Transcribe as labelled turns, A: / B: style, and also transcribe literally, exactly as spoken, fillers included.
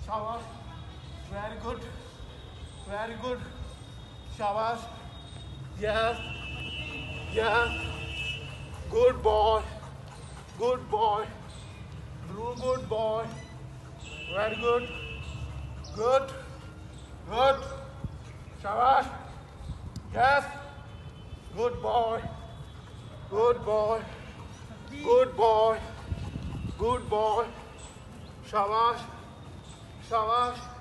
A: Shabash. Very good. Very good. Shabash. Yes. Yes. Good boy. Good boy. Blue, good boy. Very good. Good. Good. Shabash. Yes. Good boy. Good boy. Good boy. Good boy. Shabash. Shabash.